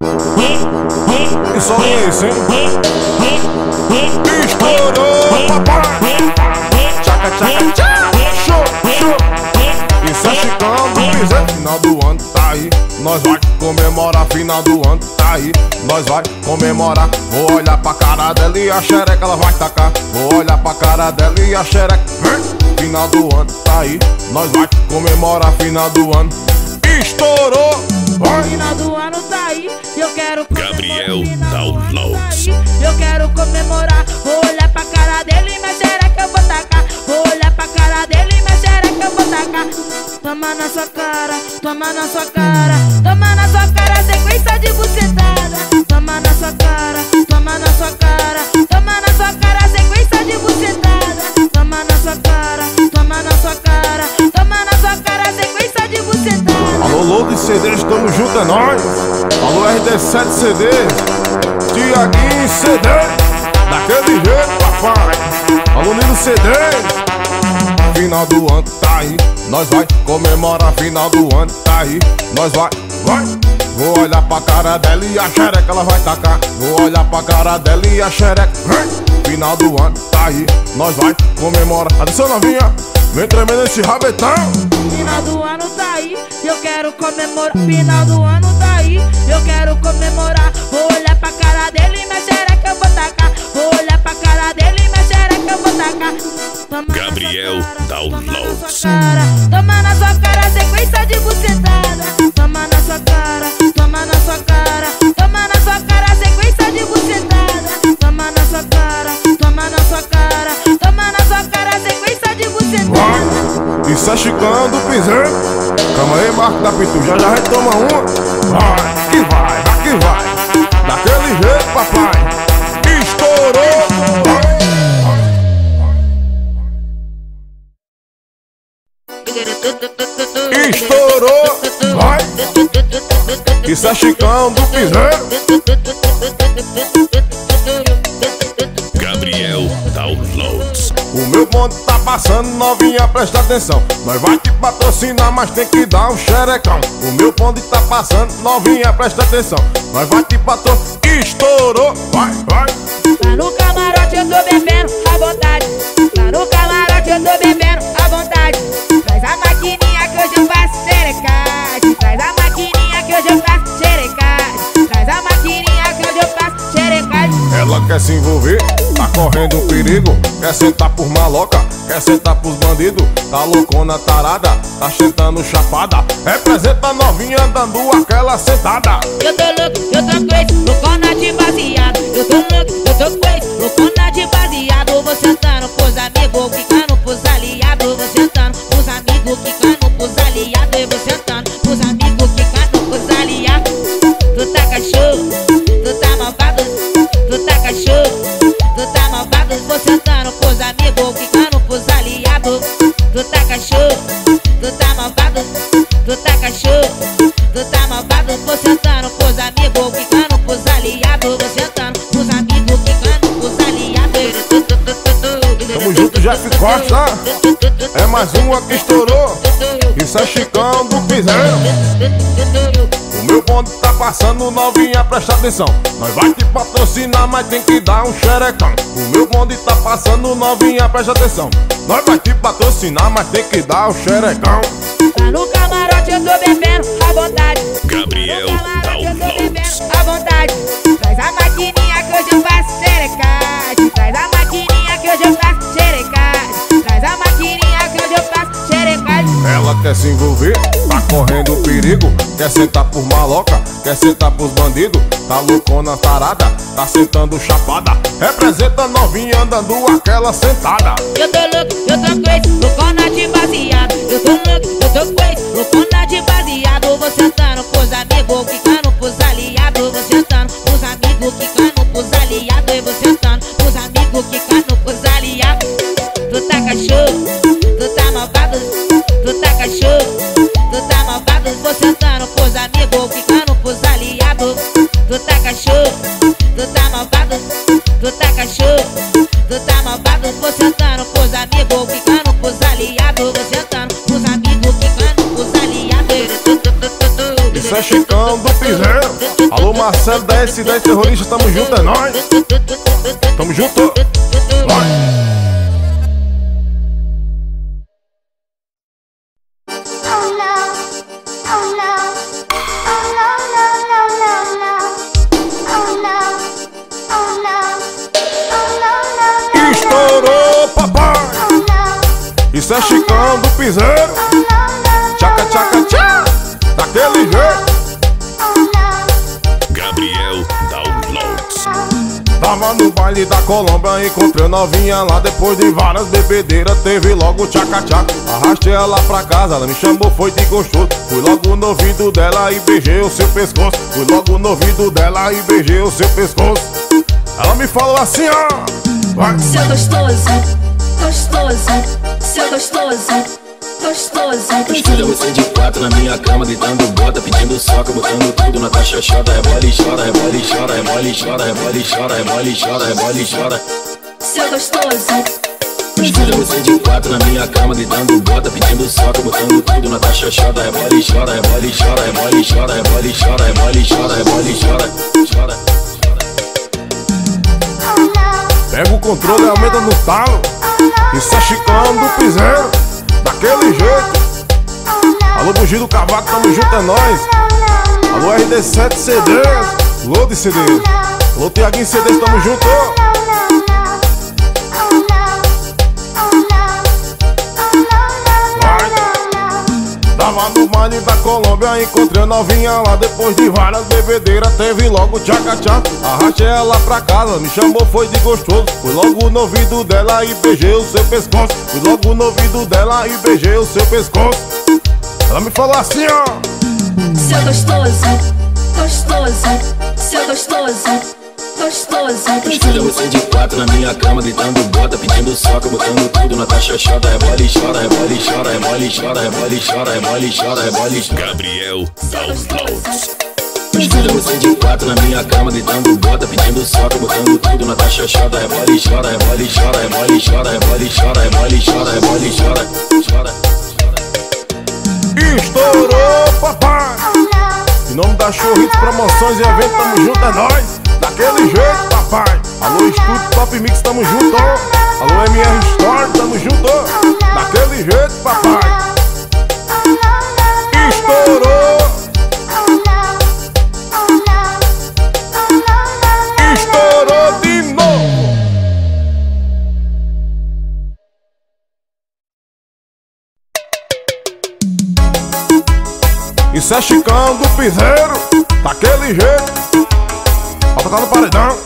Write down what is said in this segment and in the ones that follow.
E só isso, hein? Estourou, papai! Tchaca, tchaca, tchaca! Show, show! Isso é Chicão do Piseiro. Final do ano tá aí, nós vai comemorar. Final do ano tá aí, nós vai comemorar. Vou olhar pra cara dela e a xereca ela vai tacar. Vou olhar pra cara dela e a xereca. Final do ano tá aí, nós vai comemorar. Final do ano estourou. Final do ano tá aí, eu quero Gabriel Downloads. Eu quero comemorar. Vou olhar pra cara dele e minha xereca eu vou tacar. Vou olhar pra cara dele e minha xereca eu vou tacar. Toma na sua cara, toma na sua cara. Toma na sua cara, sequência de bucetada. Toma na sua cara, toma na sua cara. Toma na sua cara, sequência de bucetada. Toma na sua cara, toma na sua cara. Toma na sua cara, sequência de bucetada. Alô, Load CDs, tamo junto, é nóis. Alô, RD7 CDs, Tiaguinho CD, daquele jeito, papai. Alô, Nilo CDs. Final do ano tá aí, nós vai comemorar. Final do ano tá aí, nós vai. Vou olhar pra cara dela e a xereca ela vai tacar. Vou olhar pra cara dela e a xereca. Final do ano tá aí, nós vai comemorar. Atenção, novinha, vem tremendo esse rabetão. Final do ano tá aí, eu quero comemorar. Final do ano tá aí, eu quero comemorar. Vou olhar pra cara dele e minha xereca eu vou tacar. Vou olhar pra cara dele e minha xereca eu vou tacar. Gabriel Downloads. Toma na sua cara, sequência de bucetada. Toma na sua cara, toma na sua cara. Toma na sua cara, sequência de bucetada. Toma na sua cara, toma na sua cara. Toma na sua cara, sequência de bucetada. Isso é Chicão do Piseiro. Calma aí, Marco da Pitu, já a gente toma uma. Vai, que vai, vai que vai. Daquele jeito, papai. Estourou. Estourou. Vai. Isso é Chicão do Piseiro. Gabriel Downloads. O meu bonde tá passando, novinha, presta atenção. Nós vai te patrocinar, mas tem que dar um xerecão. O meu bonde tá passando, novinha, presta atenção. Nós vai te patrocinar. Estourou, vai, vai. Lá no camarote eu tô bebendo à vontade. Lá no camarote eu tô bebendo à vontade. Traz a maquininha que hoje eu faço xerecagem. Traz a maquininha que hoje eu faço xerecagem. Traz a maquininha que hoje eu faço xerecagem. Ela quer se envolver, tá correndo perigo. Quer sentar por maloca, quer sentar pros bandidos. Tá loucona, tarada, tá sentando chapada. Representa a novinha dando aquela sentada. Eu tô crazy, loucona de baseado. Eu tô crazy, loucona de baseado. Vou sentando pros amigos, quicando pros aliados. Vou sentando pros amigos, quicando pros aliados. Eu vou sentando pros amigos, quicando pros aliados. Tu tá cachorro, tu tá malvado. Tu tá cachorro, tu tá malvado. Vou sentando pros amigos, quicando pros aliados. Tu tá cachorro, tu tá malvado. Tu tá cachorro, tu tá malvado. Vou sentando pros amigos, quicando pros aliados. Vou sentando pros amigos, quicando pros aliados. Tamo junto, Jeff Costa. É mais uma que estourou. Isso é Chicão do Piseiro. O meu bonde tá passando, novinha, presta atenção. Nós vai te patrocinar, mas tem que dar um xerecão. O meu bonde tá passando, novinha, presta atenção. Nós vai te patrocinar, mas tem que dar um xerecão. Lá no camarote eu tô bebendo à vontade. Gabriel Downloads. À vontade. Traz a maquininha que hoje eu faço xerecagem. Traz a maquininha que hoje eu faço xerecagem. Traz a maquininha que hoje eu faço xerecagem. Ela quer se envolver, tá correndo perigo. Quer sentar por maloca, quer sentar pros bandidos. Tá loucona, tarada, tá sentando chapada. Representa a novinha dando aquela sentada. Eu tô crazy, loucona de baseado. Eu tô crazy, loucona de baseado. Vou sentando pros amigos, quicando pros aliados. Vou sentando pros amigos, quicando pros aliados. Eu vou sentando pros amigos, quicando pros aliados. Tu tá cachorro, tu tá malvado. Tu tá cachorro, tu tá malvado. Vou sentando pros amigos, quicando pros aliados. Tu tá cachorro, tu tá malvado. Tu tá cachorro, tu tá malvado. Vou sentando pros amigos, quicando pros aliados. Vou sentando pros amigos, quicando pros aliados. Isso é Chicão do Piseiro. Alô, Alô Marcelo da S10 Terrorista, tamo junto, é nóis. Tamo junto. Vai. Estourou, papai. Isso é Chicão do Piseiro. Tchaca, tchaca, tchá. Daquele jeito. Gabriel Downloads. Tava no baile da Colômbia, encontrei novinha lá. Depois de várias bebedeiras, teve logo tchaca-tchaca. Arrastei ela pra casa, ela me chamou, foi de gostoso. Fui logo no ouvido dela e beijei o seu pescoço. Fui logo no ouvido dela e beijei o seu pescoço. Ela me falou assim, ó. Vai. Seu gostoso, gostoso, seu gostoso, gostoso. Escolha você de quatro na minha cama, gritando bota, pedindo soca, botando tudo na taxa chota. Rebola e chora, rebola e chora, rebola e chora, rebola e chora, rebola e chora, rebola e chora. Seu gostoso. Escolha você de quatro na minha cama, gritando bota, pedindo soca, botando tudo na taxa chota. Rebola e chora, rebola e chora, rebola e chora, rebola e chora, rebola e chora, rebola e chora, chora. Pega o controle e aumenta no talo. Isso é Chicão do Piseiro. Daquele jeito. Alô Bugi do Cavaco, tamo junto, é nóis. Alô RD7 CDs. Load CDs. Alô Tiaguinho CDs, tamo junto. Tava no baile da Colômbia, encontrei a novinha lá. Depois de várias bebedeiras, teve logo tchaca-tchaca. Arrastei ela pra casa, me chamou, foi de gostoso. Fui logo no ouvido dela e beijei o seu pescoço. Fui logo no ouvido dela e beijei o seu pescoço. Ela me falou assim, ó. Seu gostoso, gostoso, seu gostoso, gostoso. Escolha você de quatro na minha cama, gritando bota, pedindo soca, botando tudo na taxa chota. Rebola e chora, rebola e chora, rebola e chora, rebola e chora, rebola e chora, rebola e chora. Gabriel Downloads. Escolha você de quatro na minha cama, gritando bota, pedindo soca, botando tudo na taxa chota. Rebola e chora, rebola e chora, rebola e chora, rebola e chora, rebola e chora, rebola e chora, chora. Estourou, papai. Em nome da Chorritos Promoções e Eventos, tamo junto, é nóis. Daquele jeito, papai. Alô Estúdio Top Mix, tamo junto. Alô MR Store, tamo junto. Daquele jeito, papai. Estourou. Estourou de novo. Isso é Chicão do Piseiro. Daquele jeito. Vai tocar no paredão.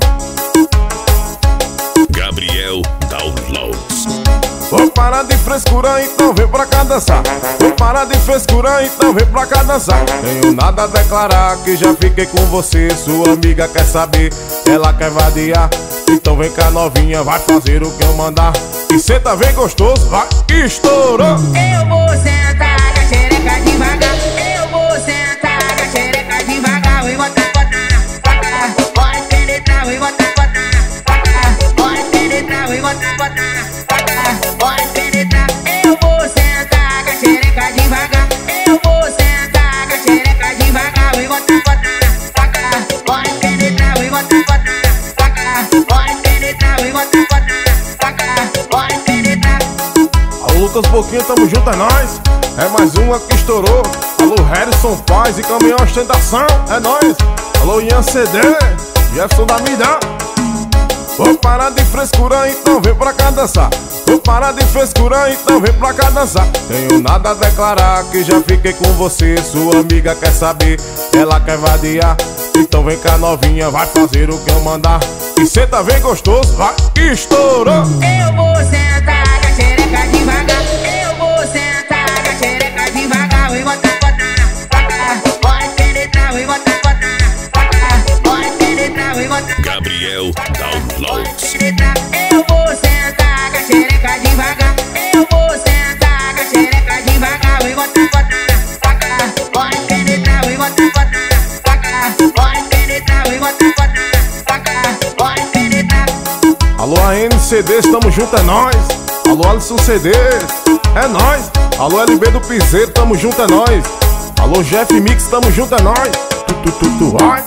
Gabriel Downloads. Vou parar de frescura, então vem pra cá dançar. Vou parar de frescura, então vem pra cá dançar. Tenho nada a declarar, que já fiquei com você. Sua amiga quer saber, ela quer vadiar. Então vem cá novinha, vai fazer o que eu mandar. E senta, vem gostoso, vai. Estourou. Eu vou sentar com a xereca devagar. Eu vou sentar com a xereca devagar. E botar, botar, botar. Pode penetrar, e botar, botar, botar. Pode penetrar, e botar, botar, botar. Pode penetrar. Eu vou sentar com a xereca devagar. Eu vou sentar com a xereca devagar. E botar, botar, botar. Pode penetrar, e botar, botar, botar. Pode penetrar, e botar, botar, botar. Pode penetrar. Alô Lucas Boquinha, tamo junto, é nóis. É mais uma que estourou. Alô Harrison Paz e Caminhão Ostentação, é nóis. Alô Ian CD, Jefferson da Mida. Vou parar de frescura, então vem pra cá dançar. Vou parar de frescura, então vem pra cá dançar. Tenho nada a declarar, que já fiquei com você. Sua amiga quer saber, ela quer vadiar. Então vem cá novinha, vai fazer o que eu mandar. E senta, vem gostoso, vai. Estourou. Eu vou sentar com a xereca devagar. Eu vou sentar com a xereca devagar. E botar, botar, botar. Pode penetrar, e botar, botar, botar. Pode penetrar, e botar, Gabriel Downloads. penetrar. Eu vou sentar com a xereca devagar. Eu vou sentar com a xereca devagar. E botar, botar, botar. Pode penetrar, e botar, botar, botar. Pode penetrar, e botar, botar, botar. Pode penetrar. Alô ANCDs, tamo junto, é nóis. Alô Alisson CDs, é nóis. Alô LB do Piseiro, tamo junto, é nóis. Alô Jeff Mix, tamo junto, é nóis. Vai.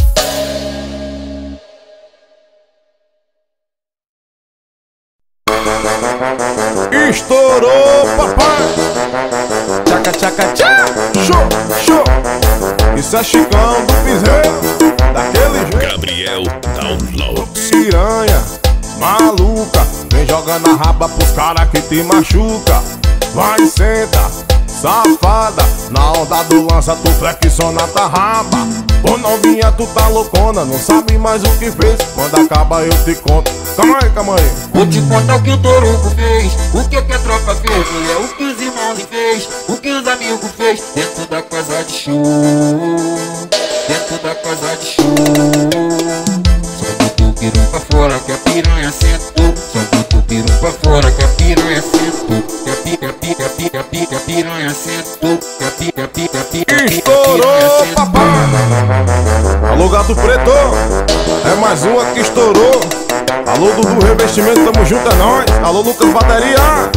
Estourou, papai. Tchaca, tchaca, tchá. Show, show. Isso é Chicão do Piseiro, daquele jeito. Gabriel Downloads. Piranha, maluca, vem jogando a raba pros cara que te machuca. Vai, senta, safada, na onda do lança tu flexiona tua raba. Ô novinha, tu tá loucona, não sabe mais o que fez. Quando acaba eu te conto. Calma aí, calma aí. Vou te contar o que o Toruco fez, o que a tropa fez, mulher, o que os irmãos fez, o que os amigos fez. Dentro da casa de show, dentro da casa de show. Só botou o piru pra fora que a piranha sentou. Só botou o piru pra fora que a piranha sentou. Que a piranha sentou. Que a piranha Estourou, sentou. papai. Alô, gato preto, é mais uma que estourou. Alô, Dudu Revestimento, tamo junto, é nóis. Alô, Lucas Bateria,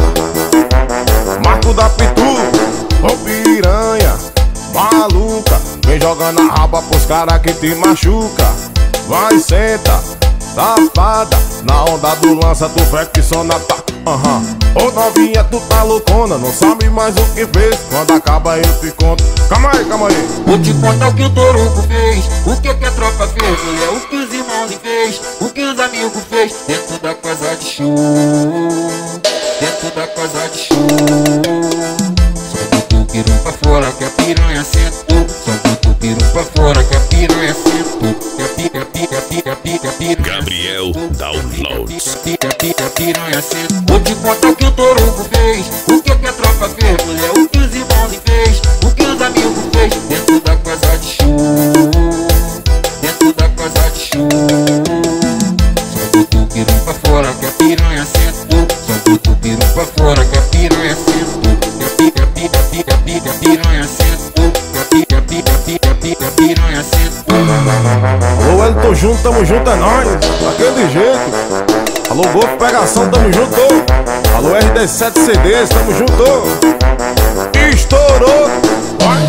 Marco da Pitu. Ô piranha, maluca, vem jogando a raba pros cara que te machuca. Vai, senta, safada, na onda do lança tu flexiona, tá. Ô novinha, tu tá loucona, não sabe mais o que fez. Quando acaba eu te conto. Calma aí, calma aí. Vou te contar o que o Toruco fez, o que a tropa fez, mulher, o que os irmãos fez, o que os amigos fez. Dentro da casa de show, dentro da casa de show. Só botou o piru pra fora que a piranha sentou. Só botou o piru pra fora que a piranha sentou. Que a piranha Gabriel Downloads. a piranha sentou. Vou te contar o que o Toruco fez, o que a tropa fez, mulher, o que os irmãos fez, o que os amigos fez. Dentro da casa de show, dentro da casa de show. Só botou o piru pra fora que a piranha sentou. Só botou o piru pra fora que a piranha sentou. Que a piranha sentou. Que a piranha sentou. Alô, Elton junto, tamo junto, é nóis. Daquele jeito. Alô, Golfo Pegação, tamo junto. Alô, RD7 CDs, tamo junto. Estourou. Vai.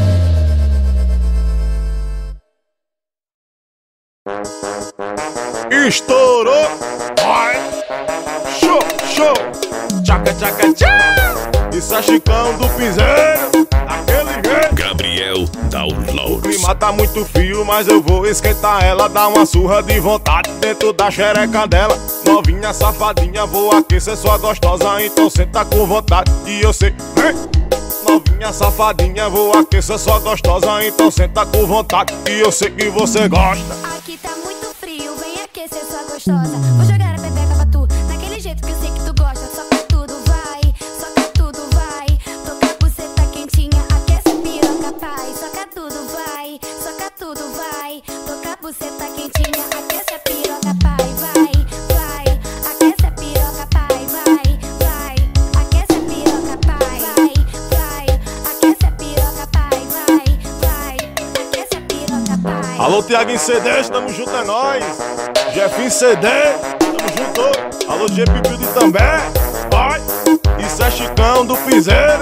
Estourou. Vai. Show, show. Tchaca, tchaca, tchá. Isso é Chicão do Piseiro, daquele jeito. Gabriel O Downloads. clima tá muito frio, mas eu vou esquentar ela. Dar uma surra de vontade dentro da xereca dela. Novinha, safadinha, vou aquecer sua gostosa. Então senta com vontade e eu sei, vem. Novinha, safadinha, vou aquecer sua gostosa. Então senta com vontade e eu sei que você gosta. Aqui tá muito frio, vem aquecer sua gostosa. Vou jogar a pepeca pra tu, daquele jeito que eu sei que tu gosta. Soca tudo, vai, soca tudo, vai. Toca a buceta quentinha, aquece a piroca, pai. Soca tudo, vai, soca tudo, vai. Toca a buceta quentinha, aquece a piroca, pai. Vai, vai, aquece a piroca, pai. Vai, vai, aquece a piroca, pai. Vai, vai, aquece a piroca, pai. Vai, vai, aquece a piroca, pai. Alô, Tiaguinho CDs, tamo junto, é nóis. Jefinho CD, tamo junto. Alô, GP Build também, vai. Isso é Chicão do Piseiro.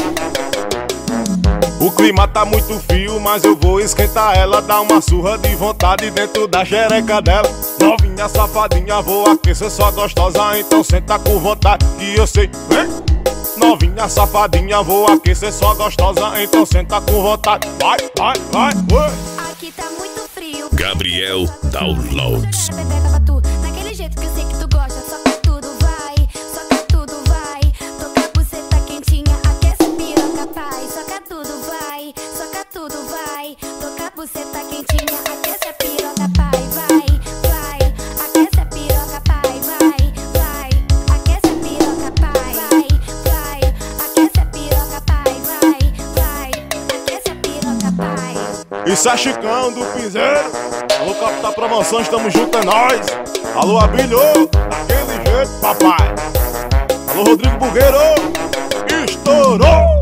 O clima tá muito frio, mas eu vou esquentar ela. Dar uma surra de vontade dentro da xereca dela. Novinha, safadinha, vou aquecer sua gostosa. Então senta com vontade que eu sei, vem. Novinha, safadinha, vou aquecer sua gostosa. Então senta com vontade, vai, vai, vai, vai. Aqui tá muito frio. Gabriel Downloads. Vou jogar a pepeca pra tu, daquele jeito que eu sei que tu gosta. Soca tudo, vai, soca tudo, vai. Toca a buceta quentinha, aquece a piroca, pai. Soca tudo, vai, soca tudo, vai. Toca a buceta quentinha, aquece a piroca, pai. Vai, vai, aquece a piroca, pai. Vai, vai, aquece a piroca, pai. Vai, vai, aquece a piroca, pai. Vai, vai, aquece a piroca, pai. Isso é Chicão do Piseiro. Alô, Capital Promoções, tamo junto, é nóis. Alô, Abelho, daquele jeito, papai. Alô, Rodrigo Bugueiro, estourou.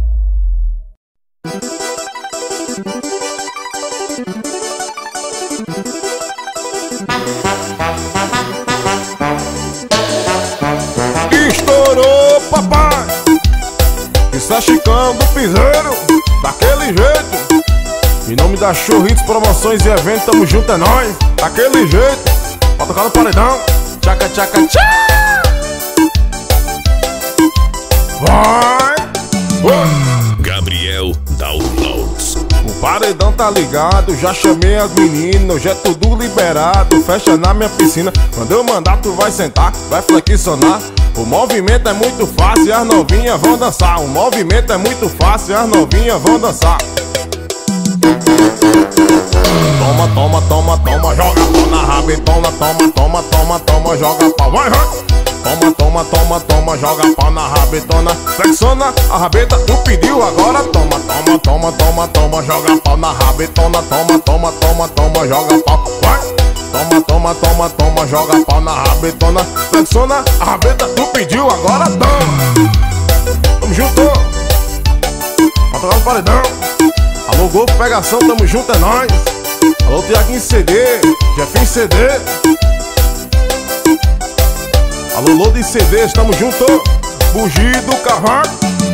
Estourou, papai. Isso é Chicão do Piseiro, daquele jeito. Em nome da da Show Hits, promoções e eventos, tamo junto, é nóis. Daquele jeito, pra tocar no paredão. Tchaca, tchaca, tchá. Vai! Gabriel Downloads. O paredão tá ligado, já chamei as meninas, hoje é tudo liberado, fecha na minha piscina. Quando eu mandar tu vai sentar, vai flexionar. O movimento é muito fácil e as novinhas vão dançar. O movimento é muito fácil e as novinhas vão dançar. Toma, toma, toma, toma, joga pau na rabetona. Toma, toma, toma, toma, joga pau, vai, vai. Toma, toma, toma, toma, joga pau na rabetona. Flexiona a rabeta, tu pediu agora. Toma, toma, toma, toma, toma, joga pau na rabetona. Toma, toma, toma, toma, joga pau, vai. Toma, toma, toma, toma, joga pau na rabetona. Flexiona a rabeta, tu pediu agora. Toma. Tamo junto. Pra tocar no paredão. Alô, Golfo Pegação, tamo junto, é nóis. Alô, Tiaguinho CD, Jefinho CD. Alô, Load CD, tamo junto. Bugi do Cavaco.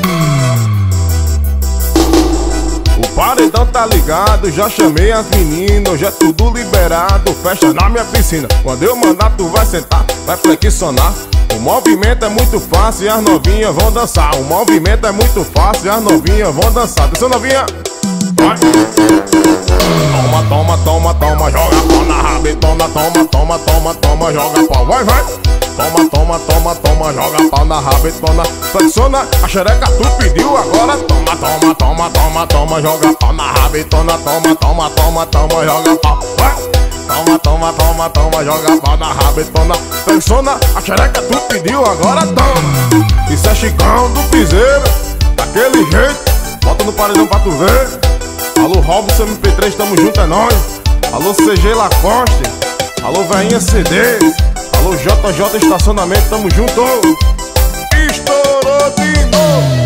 O paredão tá ligado, já chamei as meninas, hoje é tudo liberado, fecha na minha piscina. Quando eu mandar tu vai sentar, vai flexionar. O movimento é muito fácil e as novinhas vão dançar. O movimento é muito fácil e as novinhas vão dançar. Atenção, novinha. Vai. Toma, toma, toma, toma, joga pau na rabetona. Toma, toma, toma, toma, joga pau, vai, vai. Toma, toma, toma, toma, joga pau na rabetona. Flexiona a xereca, tu pediu agora. Toma, toma, toma, toma, toma, joga pau na rabetona. Toma, toma, toma, toma, joga pau, vai. Toma, toma, toma, toma, joga pau na rabetona. Flexiona a xereca, tu pediu agora. Toma. Isso é Chicão do Piseiro, daquele jeito, bota no paredão pra tu ver. Alô, Robson MP3, tamo junto, é nóis. Alô, CG Lacoste. Alô, Veinha CD. Alô, JJ Estacionamento, tamo junto. Estourou de novo.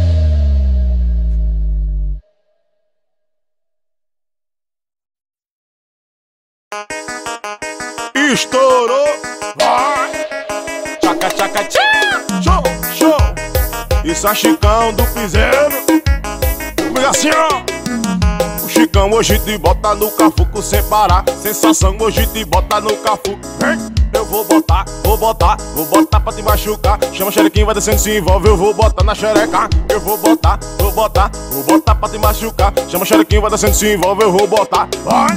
Estourou. Vai. Tchaca, tchaca, tchá. Show, show. Isso é Chicão do Piseiro. Obrigação. Chicão hoje te bota no cafuco sem parar. Sensação hoje te bota no cafuco. Eu vou botar, vou botar, vou botar pra te machucar. Chama xerequinho, vai descendo, se envolve. Eu vou botar na xereca. Eu vou botar, vou botar, vou botar pra te machucar. Chama xerequinho, vai descendo, se envolve. Eu vou botar, vai.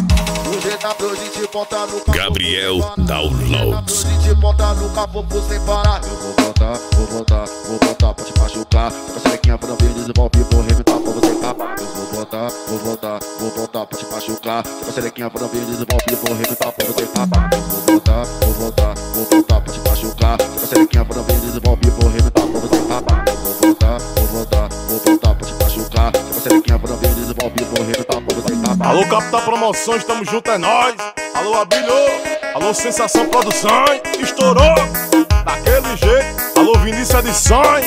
Gabriel Downloads. Hoje bota no cafuco sem parar. Eu vou botar, vou botar, vou botar pra te machucar. Fica xerequinha pra não vir, desenvolve, vou reventar pra você acabar. Eu vou botar, vou botar, vou botar pra te machucar. Fica xerequinha pra não vir, desenvolve, vou reventar pra você acabar. Eu vou botar, vou botar, vou botar pra te machucar. Fica xerequinha pra não vir, desenvolve, vou reventar pra você acabar. Eu vou botar, vou botar, vou botar pra te machucar. Fica xerequinha pra não vir, desenvolve, vou reventar pra você acabar. Alô, Capital Promoções, tamo junto, é nóis. Alô, Abrilho. Alô, Sensação Produções. Estourou daquele jeito. Alô, Vinícius Edições.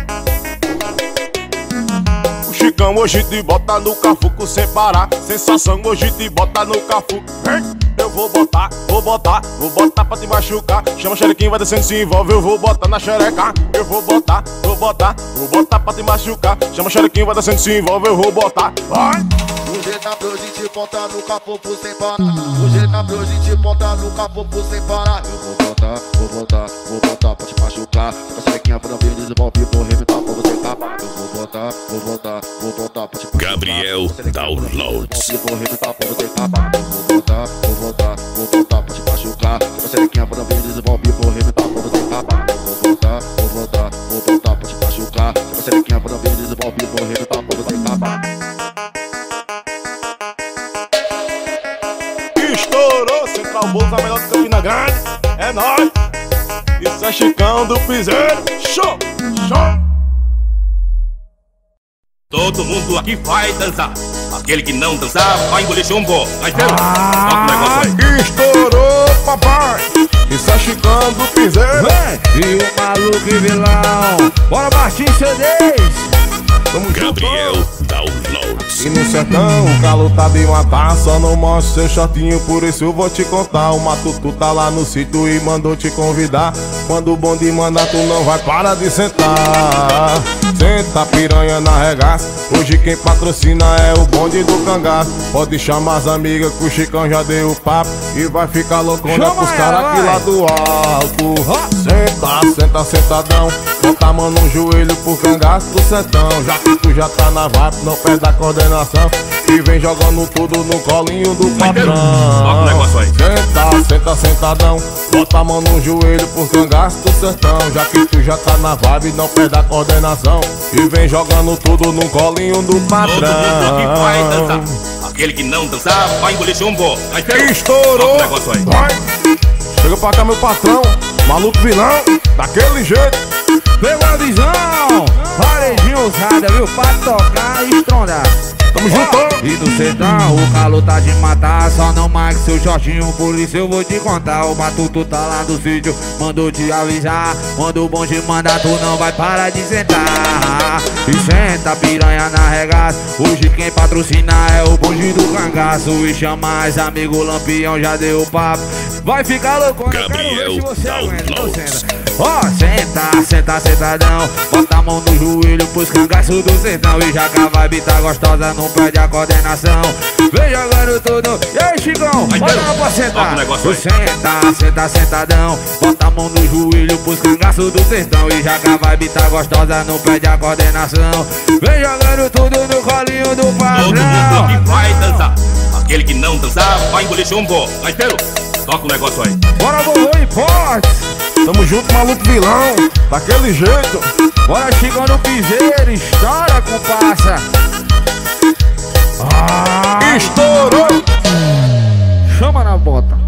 O Chicão hoje te bota no cafuco sem parar. Sensação hoje te bota no cafuco. Eu vou botar, vou botar, vou botar pra te machucar. Chama xerequinho, vai descendo, se envolve. Eu vou botar na xereca. Eu vou botar, vou botar, vou botar pra te machucar. Chama xerequinho, vai descendo, se envolve. Eu vou botar, vai. Hoje tá pra hoje te bota no cafuco sem parar. Hoje tá pra hoje te bota no cafuco sem parar. Eu vou botar, vou botar, vou botar pra te machucar. Fica xerequinha pra não vir, desenvolve, vou reventar pra você acabar. Eu vou botar, vou botar, vou botar pra te machucar. Gabriel Downloads. Eu vou reventar pra você acabar. Eu vou botar, vou botar, vou botar pra te machucar. Fica xerequinha pra não vir, desenvolve, vou reventar pra você acabar. Eu vou botar, vou botar, vou botar pra te machucar. Fica xerequinha pra não vir, desenvolve, vou reventar pra você acabar. Estourou, Central Bolsa, a melhor de Campina Grande. É nóis. Isso é Chicão do Piseiro. Show, show. Todo mundo aqui vai dançar. Aquele que não dançar vai engolir chumbo. Vai ver? Bota o negócio aí. Estourou, papai. Isso é Chicão do Piseiro. E o maluco e vilão. Bora, Martins CDs. Tamo junto. Gabriel Downloads. Aqui no sertão o calor tá de matar. Só não mostra seu shortinho, por isso eu vou te contar. O Matutu tá lá no sítio e mandou te convidar. Quando o bonde manda tu não vai parar de sentar. Senta piranha na regaça, hoje quem patrocina é o bonde do cangaço. Pode chamar as amigas que o Chicão já deu o papo e vai ficar loucona pros caras aqui lá do alto. Senta, senta, sentadão, bota a mão no joelho pro cangaço do sertão. Já que tu já tá na vibe, não perde a coordenação e vem jogando tudo no colinho do patrão. Senta, senta, sentadão, bota a mão no joelho pro cangaço do sertão. Já que tu já tá na vibe, não perde a coordenação e vem jogando tudo no colinho do patrão. Todo mundo aqui vai dançar. Aquele que não dançar vai engolir chumbo. Estourou! Vai! Chega pra cá meu patrão, maluco vilão, daquele jeito. Pegou a visão, paredinho usada, viu? Pra tocar e estrondar. Tamo junto! E no sertão o calor tá de matar. Só não marque seu shortinho, por isso eu vou te contar. O Matutu tá lá no sítio, mandou te avisar. Quando o bonde manda tu não vai parar de sentar. E senta piranha na regaça, hoje quem patrocina é o bonde do cangaço. E chama as amigos, Lampião já deu o papo. Vai ficar louco, Gabriel Downloads. Ó, senta, senta, sentadão, bota a mão no joelho pros cangaços do sertão. E já que a vibe tá gostosa, não perde a coordenação. Vem jogando tudo, e aí Chicão, bota lá pra sentar. Senta, senta, sentadão, bota a mão no joelho pros cangaços do sertão. E já que a vibe tá gostosa, não perde a coordenação. Vem jogando tudo no colinho do patrão. Todo mundo aqui vai dançar. Aquele que não dançar vai engolir chumbo. Gaiteiro, toca o negócio aí. Bora, vovô e forte. Tamo junto, maluco vilão, daquele jeito. Bora, Chicão no piseiro, estoura, compassa. Estourou! Chama na bota.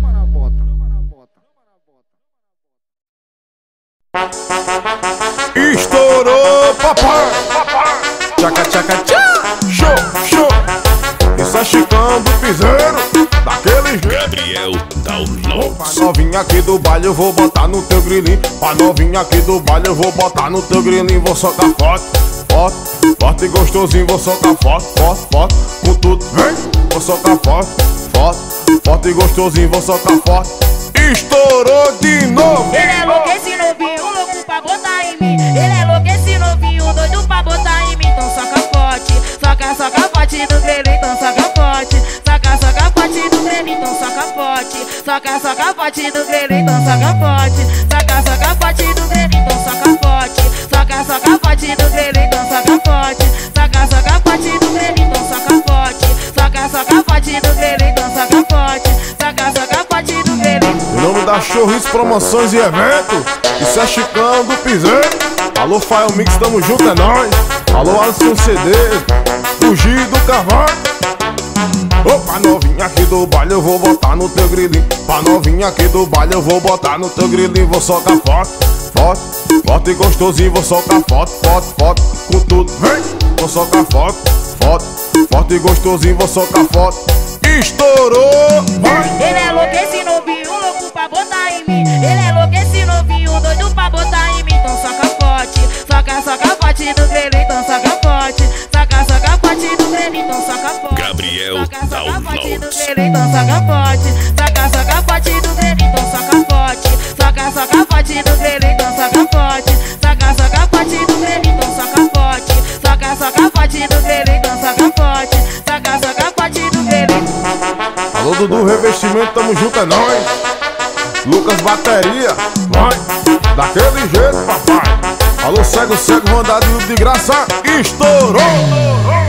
Estourou, papai! Tchaca, tchaca, tchá! Show, show! Isso é Chicão do piseiro, daquele jeito. Gabriel Downloads. Pra novinha aqui do baile eu vou botar no teu grilinho. Pra novinha aqui do baile eu vou botar no teu grilinho. Vou socar forte, forte, forte e gostosinho. Vou socar forte, forte, forte, com tudo, vem. Vou socar forte, forte, forte e gostosinho. Vou socar forte. Estourou de novo. Ele é louco esse novinho, louco pra botar em mim. Ele é louco esse novinho, doido pra botar em mim. Então soca forte, soca, soca forte do grelho. Então soca forte, soca, soca forte do grelho. Então soca forte, soca, soca forte do grelho. Então soca forte, soca, soca forte do grelho. Então soca forte, soca, soca forte do grelho. Então soca forte, soca, soca forte do grelho. Então soca forte, soca, soca forte do grelho. Então soca forte, soca, soca forte do grelho. Em nome da Showriz Promoções e Eventos, isso é Chicão do piseiro. Alô, Fael Mix, tamo junto, é nóis. Alô, Alisson CD, Fugir do Cavalo. Pra novinha aqui do baile eu vou botar no teu grilinho. Pra novinha aqui do baile eu vou botar no teu grilinho. Vou socar forte, forte, forte e gostosinho. Vou socar forte, forte, forte, com tudo, vem. Vou socar forte, forte, forte e gostosinho. Vou socar forte. Estourou, vai. Ele é louco esse novinho, louco pra botar em mim. Ele é louco esse novinho, doido pra botar em mim. Então soca forte, soca, soca forte do grelho. Então soca forte, soca, soca forte do grelho. Então soca forte, Gabriel soca, soca forte do Downloads. grelho. Então soca forte, soca, soca forte do grelho. Então soca forte, soca, soca forte do grelho. Então soca forte, soca, soca forte do grelho. Então soca forte, soca, soca forte do grelho. Então soca forte, soca, soca forte do grelho. Alô, Dudu Revestimento, tamo junto, é nóis. Lucas Bateria, vai, daquele jeito, papai. Alô, cego, cego, Rondadinho de graça, estourou.